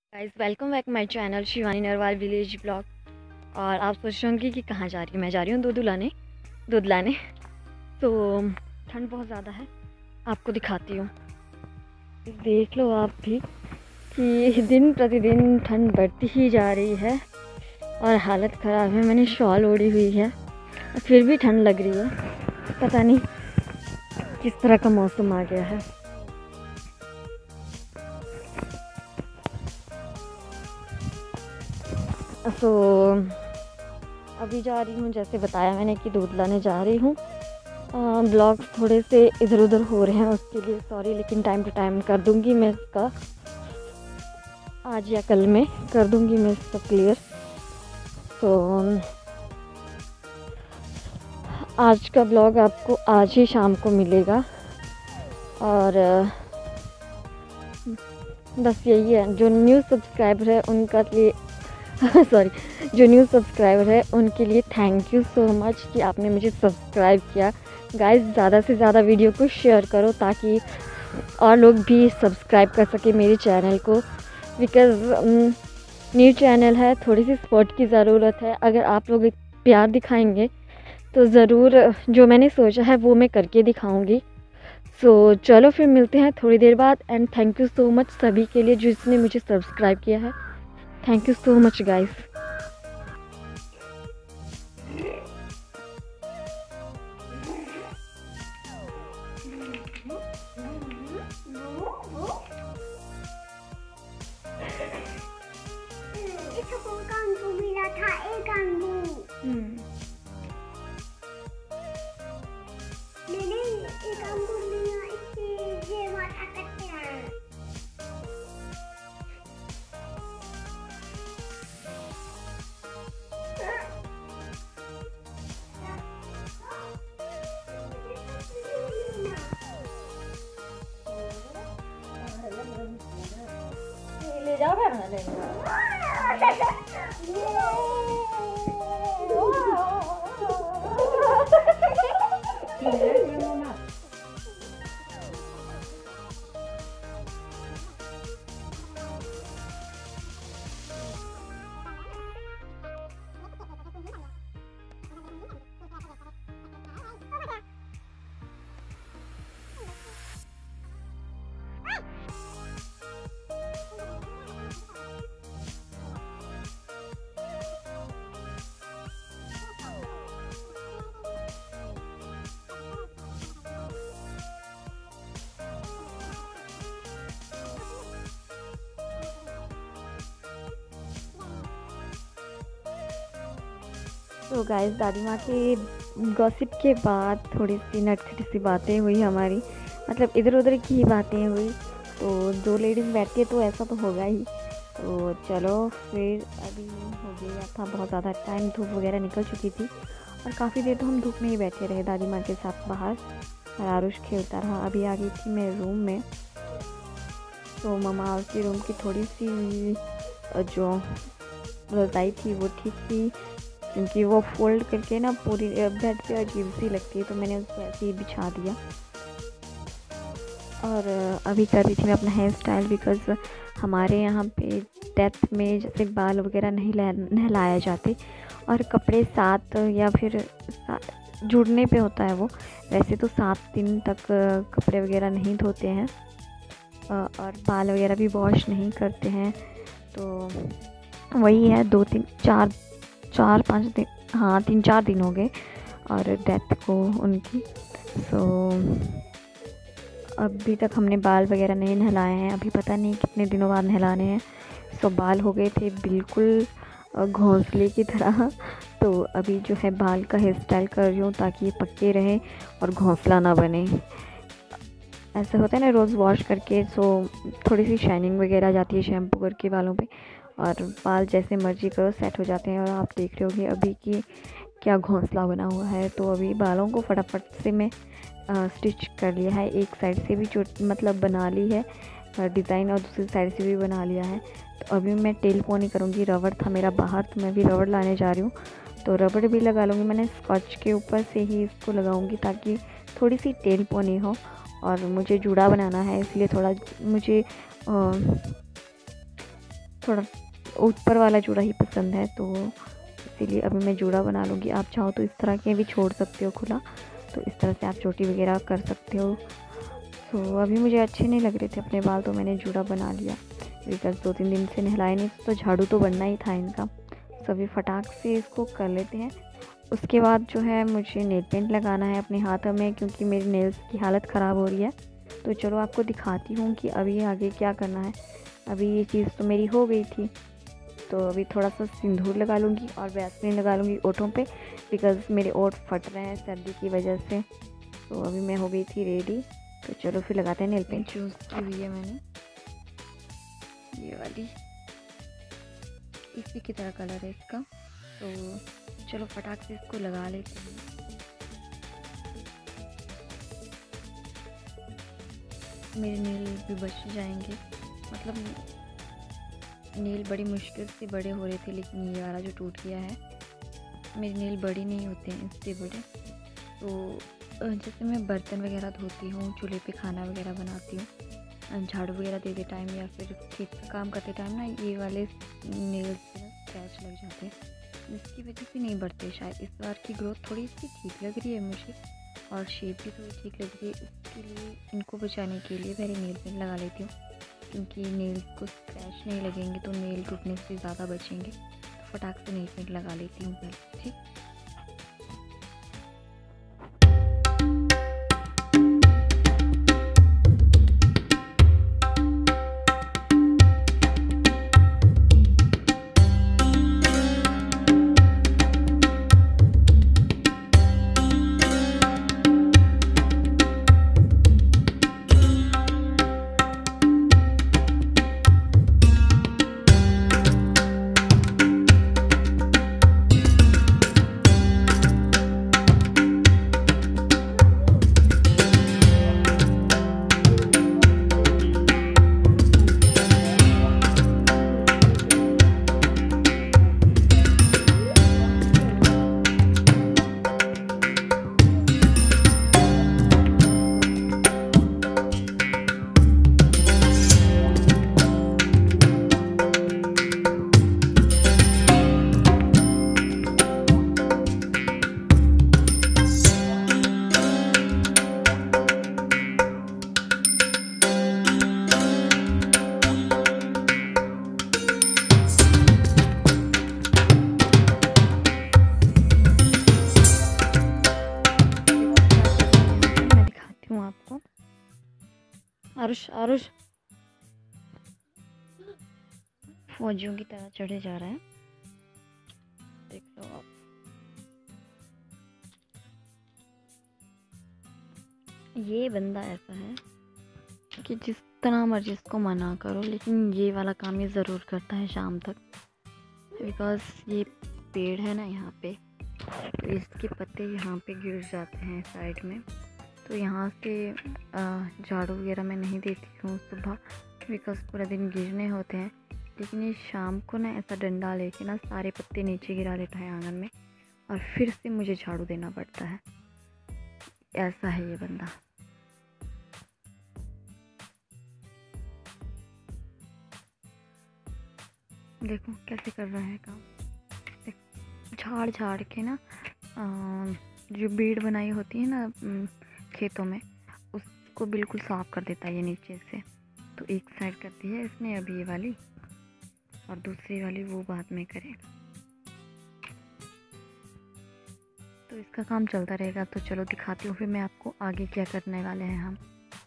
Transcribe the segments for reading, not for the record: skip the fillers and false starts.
Guys welcome back my channel Shivani Narwal village blog. और आप सोच रहे होंगे कि कहाँ जा रही हूँ। मैं जा रही हूँ दूध लाने। तो ठंड बहुत ज़्यादा है, आपको दिखाती हूँ। देख लो आप भी कि दिन प्रतिदिन ठंड बढ़ती ही जा रही है और हालत ख़राब है। मैंने शॉल ओढ़ी हुई है, फिर भी ठंड लग रही है। पता नहीं किस तरह का मौसम आ गया है। तो अभी जा रही हूँ, जैसे बताया मैंने कि दूध लाने जा रही हूँ। ब्लॉग्स थोड़े से इधर उधर हो रहे हैं, उसके लिए सॉरी, लेकिन टाइम टू टाइम कर दूँगी मैं इसका, आज या कल में कर दूँगी मैं इसका क्लियर। तो आज का ब्लॉग आपको आज ही शाम को मिलेगा। और बस यही है, जो न्यू सब्सक्राइबर है उनका लिए सॉरी, जो न्यू सब्सक्राइबर है उनके लिए थैंक यू सो मच कि आपने मुझे सब्सक्राइब किया। गाइस ज़्यादा से ज़्यादा वीडियो को शेयर करो ताकि और लोग भी सब्सक्राइब कर सके मेरे चैनल को, बिकॉज़ न्यू चैनल है, थोड़ी सी सपोर्ट की ज़रूरत है। अगर आप लोग प्यार दिखाएंगे तो ज़रूर जो मैंने सोचा है वो मैं करके दिखाऊंगी। सो चलो फिर मिलते हैं थोड़ी देर बाद। And thank you so much सभी के लिए जिसने मुझे सब्सक्राइब किया है। Thank you so much guys. इसको कांगू मिला था, एक कांगू मैंने एक कांगू लिया, इससे ये वाला करते हैं। ले जाओ ना, ले तो गाइस दादी माँ के गॉसिप के बाद थोड़ी सी नटखटी सी बातें हुई हमारी, मतलब इधर उधर की ही बातें हुई। तो दो लेडीज़ बैठी है तो ऐसा तो होगा ही। तो चलो फिर अभी हो गया था बहुत ज़्यादा टाइम, धूप वगैरह निकल चुकी थी और काफ़ी देर तो हम धूप में ही बैठे रहे दादी माँ के साथ बाहर, और आरुष खेलता रहा। अभी आ गई थी मैं रूम में। तो मम्मा उसकी रूम की थोड़ी सी जो रज़ाई थी वो ठीक थी, क्योंकि वो फोल्ड करके ना पूरी बेड पे अजीब सी लगती है, तो मैंने उसको ऐसे ही बिछा दिया। और अभी कर रही थी मैं अपना हेयर स्टाइल, बिकॉज़ हमारे यहाँ पे डेथ में जैसे बाल वगैरह नहीं नहलाए जाते और कपड़े 7 या फिर जुड़ने पे होता है वो। वैसे तो 7 दिन तक कपड़े वगैरह नहीं धोते हैं और बाल वगैरह भी वॉश नहीं करते हैं। तो वही है 2-3-4-5 दिन, हाँ 3-4 दिन हो गए और डेथ को उनकी। सो अभी तक हमने बाल वगैरह नहीं नहलाए हैं, अभी पता नहीं कितने दिनों बाद नहलाने हैं। सो बाल हो गए थे बिल्कुल घोंसले की तरह। तो अभी जो है बाल का हेयर स्टाइल कर रही हूँ ताकि ये पक्के रहे और घोंसला ना बने। ऐसा होता है ना रोज़ वॉश करके, सो थोड़ी सी शाइनिंग वगैरह आ जाती है शैम्पू करके बालों पे, और बाल जैसे मर्जी करो सेट हो जाते हैं। और आप देख रहे होगे अभी कि क्या घोंसला बना हुआ है। तो अभी बालों को फटाफट से मैं स्टिच कर लिया है, एक साइड से भी मतलब बना ली है डिज़ाइन और दूसरी साइड से भी बना लिया है। तो अभी मैं टेल पोनी करूँगी। रबड़ था मेरा बाहर, तो मैं भी रबड़ लाने जा रही हूँ, तो रबड़ भी लगा लूँगी। मैंने स्कॉच के ऊपर से ही इसको लगाऊँगी ताकि थोड़ी सी टेल पोनी हो। और मुझे जूड़ा बनाना है, इसलिए थोड़ा मुझे थोड़ा ऊपर वाला जूड़ा ही पसंद है, तो इसीलिए अभी मैं जूड़ा बना लूँगी। आप चाहो तो इस तरह के भी छोड़ सकते हो खुला, तो इस तरह से आप चोटी वगैरह कर सकते हो। तो अभी मुझे अच्छे नहीं लग रहे थे अपने बाल, तो मैंने जूड़ा बना लिया। बिकॉज़ 2-3 दिन से नहलाए नहीं, तो झाड़ू तो बनना ही था इनका। तो अभी फटाक से इसको कर लेते हैं। उसके बाद जो है मुझे नेल पेंट लगाना है अपने हाथों में, क्योंकि मेरी नेल्स की हालत ख़राब हो रही है। तो चलो आपको दिखाती हूँ कि अभी आगे क्या करना है। अभी ये चीज़ तो मेरी हो गई थी, तो अभी थोड़ा सा सिंदूर लगा लूँगी और वैसलीन लगा लूँगी ओठों पे, बिकॉज़ मेरे ओठ फट रहे हैं सर्दी की वजह से। तो अभी मैं हो गई थी रेडी, तो चलो फिर लगाते हैं नेल पेंट। चूज़ की हुई है मैंने ये वाली, इसी की तरह कलर है इसका। तो चलो फटाक से इसको लगा लेते हैं। मेरे नेल भी बच जाएंगे, मतलब नेल बड़ी मुश्किल से बड़े हो रहे थे, लेकिन ये वाला जो टूट गया है, मेरे नेल बड़े नहीं होते हैं इससे बड़े। तो जैसे मैं बर्तन वगैरह धोती हूँ, चूल्हे पे खाना वगैरह बनाती हूँ, झाड़ू वगैरह देते टाइम या फिर खेत का काम करते टाइम ना, ये वाले नेल्स पे ना स्क्रैच लग जाते हैं, जिसकी वजह से नहीं बढ़ते। शायद इस बार की ग्रोथ थोड़ी सी ठीक लग रही है मुझे, और शेप भी थोड़ी ठीक लग रही है। इसके लिए इनको बचाने के लिए पहले नेल पेंट लगा लेती हूँ, क्योंकि नेल्स को स्क्रैच नहीं लगेंगे तो नेल टूटने से ज़्यादा बचेंगे। तो फटाक से नेल पेंट लगा लेती हूँ पहले, ठीक। आपको आरुष आरुष फौजियों की तरह चढ़े जा रहा है, देख लो आप। ये बंदा ऐसा है कि जितना मर्जी इसको मना करो, लेकिन ये वाला काम ये ज़रूर करता है शाम तक। बिकॉज़ ये पेड़ है ना यहाँ पे, तो इसके पत्ते यहाँ पे गिर जाते हैं साइड में। तो यहाँ से झाड़ू वगैरह मैं नहीं देती हूँ सुबह, बिकॉज़ पूरा दिन गिरने होते हैं। लेकिन ये शाम को ना ऐसा डंडा लेके ना सारे पत्ते नीचे गिरा देता है आंगन में, और फिर से मुझे झाड़ू देना पड़ता है। ऐसा है ये बंदा। देखो कैसे कर रहा है काम, झाड़ झाड़ के ना जो बीड़ बनाई होती है ना खेतों में, उसको बिल्कुल साफ़ कर देता है ये नीचे से। तो एक साइड कर दी है इसने अभी ये वाली, और दूसरी वाली वो बाद में करे। तो इसका काम चलता रहेगा। तो चलो दिखाती हूँ फिर मैं आपको आगे क्या करने वाले हैं हम।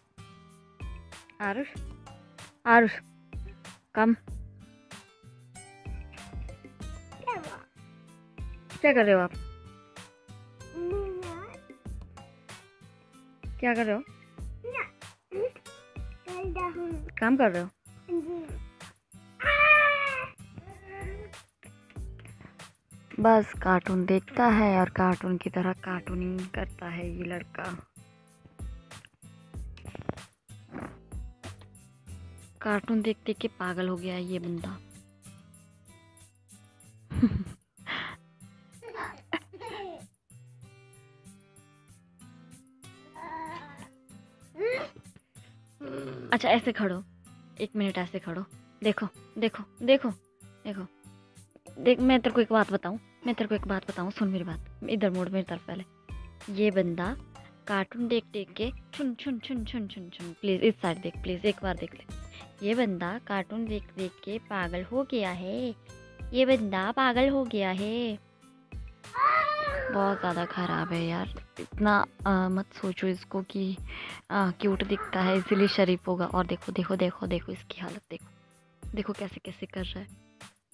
आरुष आरुष कम, क्या कर रहे हो आप? क्या कर रहे हो? काम कर रहे हो? बस कार्टून देखता है और कार्टून की तरह कार्टूनिंग करता है ये लड़का। कार्टून देख देख के पागल हो गया है ये बंदा। अच्छा ऐसे खड़ो, 1 मिनट ऐसे खड़ो, देखो देखो देखो देखो देख, मैं तेरे को एक बात बताऊं, सुन मेरी बात, इधर मोड़ मेरी तरफ पहले। ये बंदा कार्टून देख देख के छुन छुन छुन छुन छुन छुन, प्लीज इस साइड देख, प्लीज एक बार देख ले। ये बंदा कार्टून देख देख के पागल हो गया है, ये बंदा पागल हो गया है। बहुत ज़्यादा ख़राब है यार, इतना मत सोचो इसको कि क्यूट दिखता है इसीलिए शरीफ होगा। और देखो देखो देखो देखो इसकी हालत देखो, देखो कैसे कैसे कर रहा है।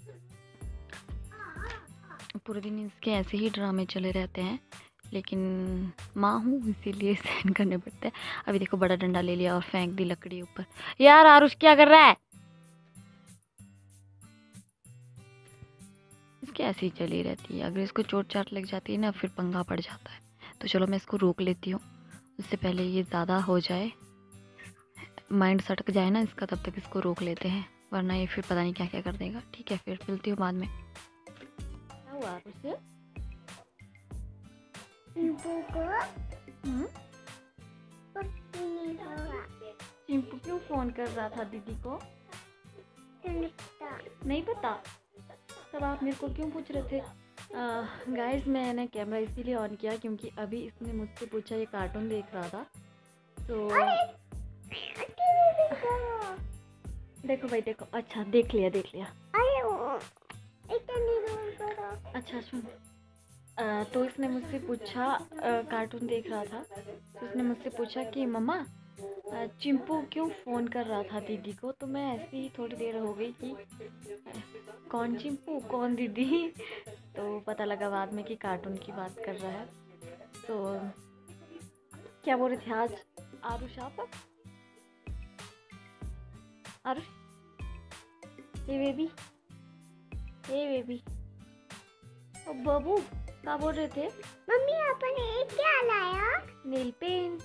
पूरे दिन इसके ऐसे ही ड्रामे चले रहते हैं, लेकिन माँ हूँ इसीलिए सहन करने पड़ते हैं। अभी देखो बड़ा डंडा ले लिया और फेंक दी लकड़ी ऊपर। यार आरुष क्या कर रहा है? इसकी ऐसी ही चली रहती है, अगर इसको चोट चाट लग जाती है ना फिर पंगा पड़ जाता है। तो चलो मैं इसको रोक लेती हूँ, उससे पहले ये ज़्यादा हो जाए, माइंड सटक जाए ना इसका, तब तक इसको रोक लेते हैं, वरना ये फिर पता नहीं क्या क्या कर देगा। ठीक है, फिर मिलती हूँ बाद में। क्या हुआ आरुष? चिंपू क्यों फ़ोन कर रहा था दीदी को? नहीं पता। तब आप मेरे को क्यों पूछ रहे थे? गाइस मैंने कैमरा इसीलिए ऑन किया क्योंकि अभी इसने मुझसे पूछा, ये कार्टून देख रहा था तो देखो भाई देखो, अच्छा देख लिया। अच्छा सुन, तो इसने मुझसे पूछा, कार्टून देख रहा था तो उसने मुझसे पूछा कि मम्मा चिंपू क्यों फ़ोन कर रहा था दीदी को। तो मैं ऐसे ही थोड़ी देर हो गई कि कौन चिंपू कौन दीदी, तो पता लगा बाद में कि कार्टून की बात कर रहा है। तो क्या बोल रहे थे आज आरुष आप? आरुष हे बेबी ओ बाबू क्या बोल रहे थे? मम्मी आपने क्या लाया? Nail paint.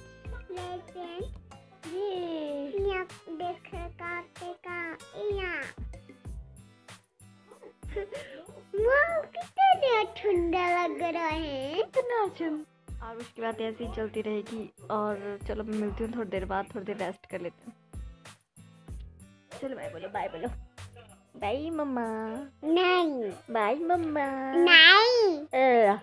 ये यहाँ देख कितना ठंडा लग रहा है। आरुष की बात ऐसी ही चलती रहेगी। और चलो मैं मिलती हूँ थोड़ी देर बाद, थोड़ी देर रेस्ट कर लेते हैं। चलो बाय बोलो, बाय बोलो। Bye mama. नहीं। Bye mama. नहीं।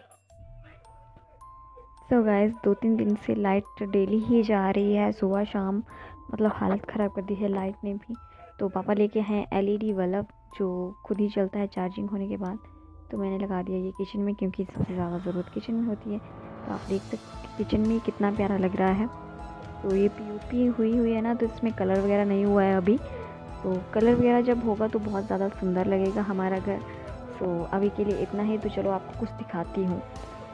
सो गाइस 2-3 दिन से लाइट डेली ही जा रही है, सुबह शाम, मतलब हालत ख़राब कर दी है लाइट ने भी। तो पापा लेके हैं एलईडी बल्ब जो खुद ही चलता है चार्जिंग होने के बाद। तो मैंने लगा दिया ये किचन में क्योंकि सबसे ज़्यादा ज़रूरत किचन में होती है। तो आप देख सकते किचन में कितना प्यारा लग रहा है। तो ये पीओपी हुई है ना, तो इसमें कलर वगैरह नहीं हुआ है अभी। तो कलर वगैरह जब होगा तो बहुत ज़्यादा सुंदर लगेगा हमारा घर। तो अभी के लिए इतना ही। तो चलो आपको कुछ दिखाती हूँ।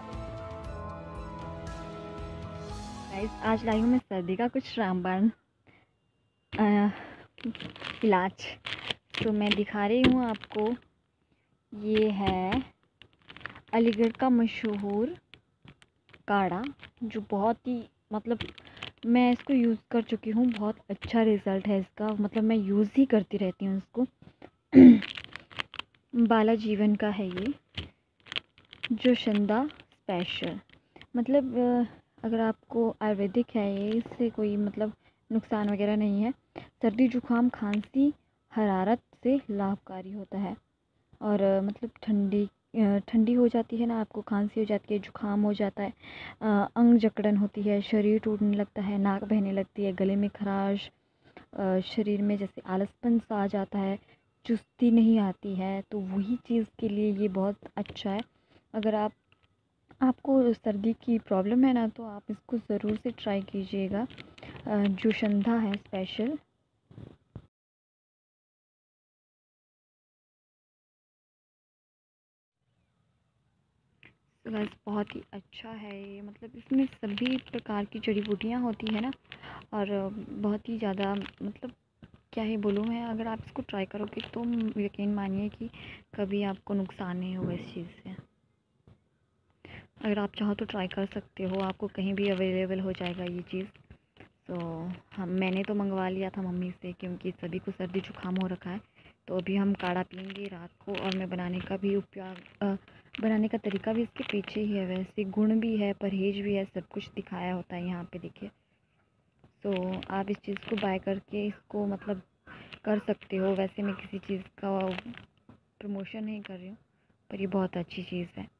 आज लाई हूँ मैं सर्दी का कुछ रामबाण इलाज। तो मैं दिखा रही हूँ आपको, ये है अलीगढ़ का मशहूर काढ़ा, जो बहुत ही मतलब मैं इसको यूज़ कर चुकी हूँ, बहुत अच्छा रिज़ल्ट है इसका, मतलब मैं यूज़ ही करती रहती हूँ इसको। बालाजीवन का है ये जोशिंदा स्पेशल। मतलब अगर आपको आयुर्वेदिक है ये, इससे कोई मतलब नुकसान वगैरह नहीं है। सर्दी जुकाम खांसी हरारत से लाभकारी होता है। और मतलब ठंडी हो जाती है ना, आपको खांसी हो जाती है, जुकाम हो जाता है, अंग जकड़न होती है, शरीर टूटने लगता है, नाक बहने लगती है, गले में खराश, शरीर में जैसे आलसपन सा आ जाता है, चुस्ती नहीं आती है, तो वही चीज़ के लिए ये बहुत अच्छा है। अगर आपको सर्दी की प्रॉब्लम है ना, तो आप इसको ज़रूर से ट्राई कीजिएगा। जोशिंदा है स्पेशल। बस बहुत ही अच्छा है ये, मतलब इसमें सभी प्रकार की जड़ी बूटियाँ होती है ना, और बहुत ही ज़्यादा मतलब क्या ही बोलूँ मैं। अगर आप इसको ट्राई करोगे तो यकीन मानिए कि कभी आपको नुकसान नहीं होगा इस चीज़ से। अगर आप चाहो तो ट्राई कर सकते हो, आपको कहीं भी अवेलेबल हो जाएगा ये चीज़। तो मैंने तो मंगवा लिया था मम्मी से, क्योंकि सभी को सर्दी जुकाम हो रखा है। तो अभी हम काढ़ा पियेंगे रात को, और मैं बनाने का भी बनाने का तरीका भी इसके पीछे ही है। वैसे गुण भी है, परहेज भी है, सब कुछ दिखाया होता है यहाँ पे देखिए। तो आप इस चीज़ को बाय करके इसको मतलब कर सकते हो। वैसे मैं किसी चीज़ का प्रमोशन नहीं कर रही हूँ, पर ये बहुत अच्छी चीज़ है।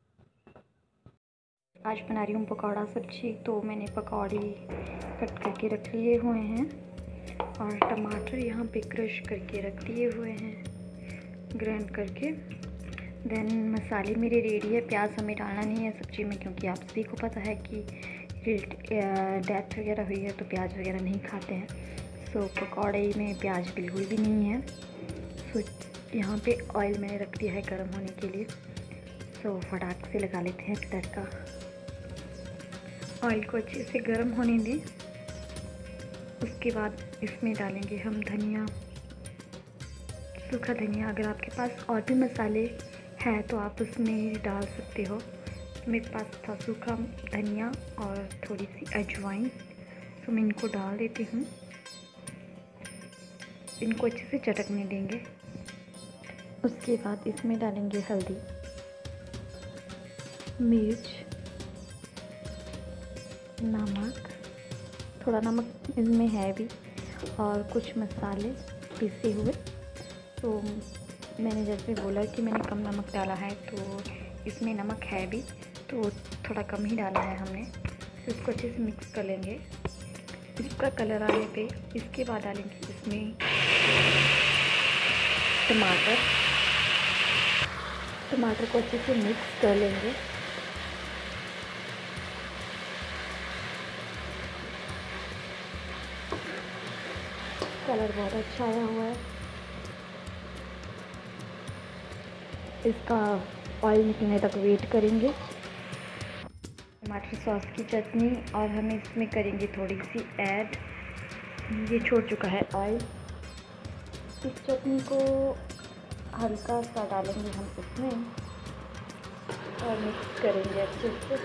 आज बना रही हूँ पकौड़ा सब्जी। तो मैंने पकौड़े कट करके रख लिए हुए हैं और टमाटर यहाँ पे क्रश करके रख दिए हुए हैं, ग्राइंड करके। देन मसाले मेरे रेडी है। प्याज हमें डालना नहीं है सब्ज़ी में, क्योंकि आप सभी को पता है कि डेथ वगैरह हुई है तो प्याज वगैरह नहीं खाते हैं। सो पकौड़े में प्याज बिल्कुल भी नहीं है। सो यहाँ पे ऑयल मैंने रख दिया है गर्म होने के लिए। सो फटाक से लगा लेते हैं तड़का। ऑयल को अच्छे से गर्म होने दें। उसके बाद इसमें डालेंगे हम धनिया, सूखा धनिया। अगर आपके पास और भी मसाले हैं तो आप उसमें डाल सकते हो। मेरे पास था सूखा धनिया और थोड़ी सी अजवाइन, तो मैं इनको डाल देती हूँ। इनको अच्छे से चटकने देंगे। उसके बाद इसमें डालेंगे हल्दी, मिर्च, नमक, थोड़ा नमक इसमें है भी, और कुछ मसाले पिसे हुए। तो मैंने जैसे बोला कि मैंने कम नमक डाला है, तो इसमें नमक है भी, तो थोड़ा कम ही डाला है हमने। तो इसको अच्छे से मिक्स कर लेंगे। इसका कलर आने पे इसके बाद डालेंगे इसमें टमाटर को अच्छे से मिक्स कर लेंगे। कलर बहुत अच्छा आया हुआ है। इसका ऑयल निकलने तक वेट करेंगे। टमाटर सॉस की चटनी, और हम इसमें करेंगे थोड़ी सी ऐड। ये छोड़ चुका है ऑयल। इस चटनी को हल्का सा डालेंगे हम इसमें और मिक्स करेंगे अच्छे से।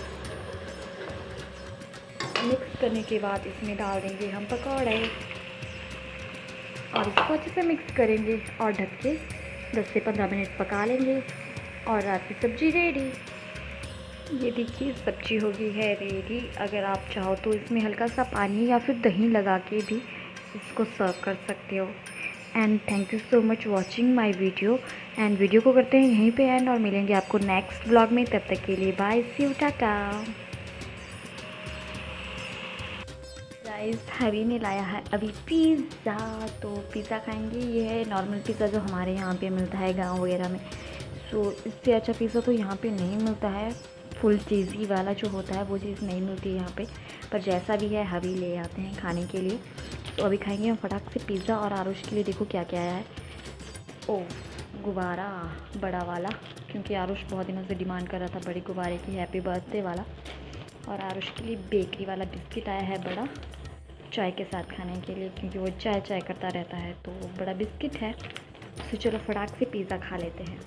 मिक्स करने के बाद इसमें डाल देंगे हम पकौड़े और इसको अच्छे से मिक्स करेंगे और ढक के 10 से 15 मिनट पका लेंगे और आपकी सब्ज़ी रेडी। ये देखिए सब्ज़ी हो गई है रेडी। अगर आप चाहो तो इसमें हल्का सा पानी या फिर दही लगा के भी इसको सर्व कर सकते हो। And thank you so much watching my video. And video को करते हैं यहीं पे एंड, और मिलेंगे आपको नेक्स्ट व्लॉग में। तब तक के लिए bye, see you, tata. Guys Hari ने लाया है अभी पिज़्ज़ा, तो पिज़्ज़ा खाएंगे। ये है नॉर्मल पिज़्ज़ा जो हमारे यहाँ पे मिलता है गांव वगैरह में। सो इससे अच्छा पिज़्ज़ा तो यहाँ पे नहीं मिलता है। फुल चीज़ी वाला जो होता है वो चीज़ नहीं मिलती है यहाँ पे, पर जैसा भी है हरी ले आते हैं खाने के लिए। तो अभी खाएंगे हम फटाक से पिज़्ज़ा। और आरुष के लिए देखो क्या क्या आया है। ओह, गुब्बारा बड़ा वाला, क्योंकि आरुष बहुत दिनों से डिमांड कर रहा था बड़े गुब्बारे की, हैप्पी बर्थडे वाला। और आरुष के लिए बेकरी वाला बिस्किट आया है बड़ा, चाय के साथ खाने के लिए, क्योंकि वो चाय चाय करता रहता है। तो बड़ा बिस्किट है। तो चलो फटाक से पिज़्ज़ा खा लेते हैं।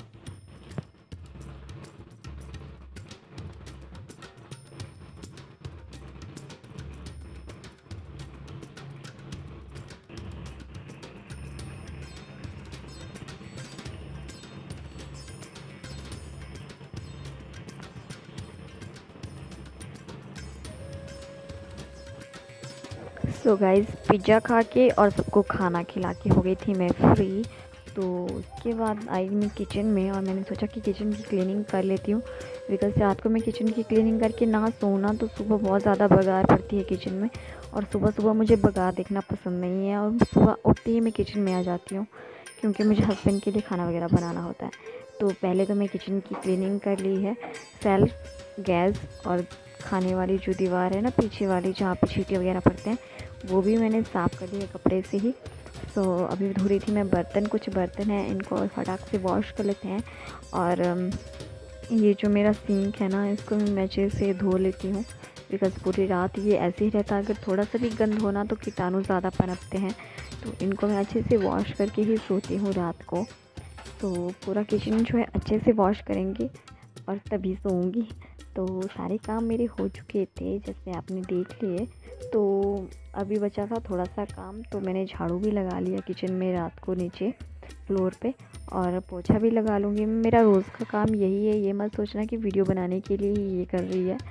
सो गाइज़ पिज़्ज़ा खा के और सबको खाना खिला के हो गई थी मैं फ्री। तो उसके बाद आई मैं किचन में, और मैंने सोचा कि किचन की क्लीनिंग कर लेती हूँ, बिकॉज़ रात को मैं किचन की क्लीनिंग करके ना सोना तो सुबह बहुत ज़्यादा बगार पड़ती है किचन में। और सुबह सुबह मुझे बगार देखना पसंद नहीं है, और सुबह उठते ही मैं किचन में आ जाती हूँ, क्योंकि मुझे हस्बैंड के लिए खाना वगैरह बनाना होता है। तो पहले तो मैं किचन की क्लीनिंग कर ली है। सेल्फ, गैस और खाने वाली जो दीवार है ना पीछे वाली, जहाँ पे छींटे वगैरह पड़ते हैं, वो भी मैंने साफ़ कर लिया कपड़े से ही। सो अभी धो रही थी मैं बर्तन। कुछ बर्तन हैं, इनको फटाक से वॉश कर लेते हैं। और ये जो मेरा सिंक है ना, इसको मैं अच्छे से धो लेती हूँ, बिकॉज़ पूरी रात ये ऐसे ही रहता है। अगर थोड़ा सा भी गंद होना तो कीटाणु ज़्यादा पनपते हैं, तो इनको मैं अच्छे से वॉश करके ही सोती हूँ रात को। तो पूरा किचन जो है अच्छे से वॉश करेंगे और तभी सोऊंगी। तो सारे काम मेरे हो चुके थे, जैसे आपने देख लिए। तो अभी बचा था थोड़ा सा काम, तो मैंने झाड़ू भी लगा लिया किचन में रात को नीचे फ्लोर पे, और पोछा भी लगा लूँगी। मेरा रोज़ का काम यही है, ये मत सोचना कि वीडियो बनाने के लिए ही ये कर रही है।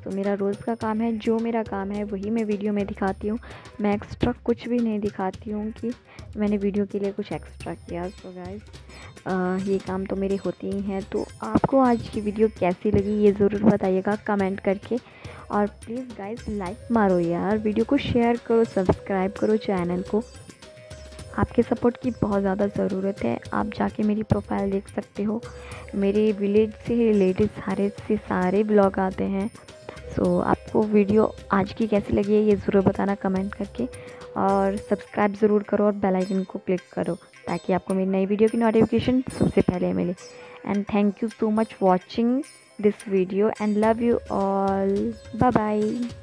तो मेरा रोज़ का काम है, जो मेरा काम है वही मैं वीडियो में दिखाती हूँ। मैं एक्स्ट्रा कुछ भी नहीं दिखाती हूँ कि मैंने वीडियो के लिए कुछ एक्स्ट्रा किया। सो गाइस ये काम तो मेरे होते ही हैं। तो आपको आज की वीडियो कैसी लगी ये ज़रूर बताइएगा कमेंट करके। और प्लीज़ गाइस लाइक मारो यार, वीडियो को शेयर करो, सब्सक्राइब करो चैनल को। आपके सपोर्ट की बहुत ज़्यादा ज़रूरत है। आप जाके मेरी प्रोफाइल देख सकते हो, मेरे विलेज से रिलेटेड सारे ब्लॉग आते हैं। सो आपको वीडियो आज की कैसी लगी है ये ज़रूर बताना कमेंट करके, और सब्सक्राइब ज़रूर करो और बेल आइकन को क्लिक करो ताकि आपको मेरी नई वीडियो की नोटिफिकेशन सबसे पहले मिले। And thank you so much watching this video and love you all, bye bye.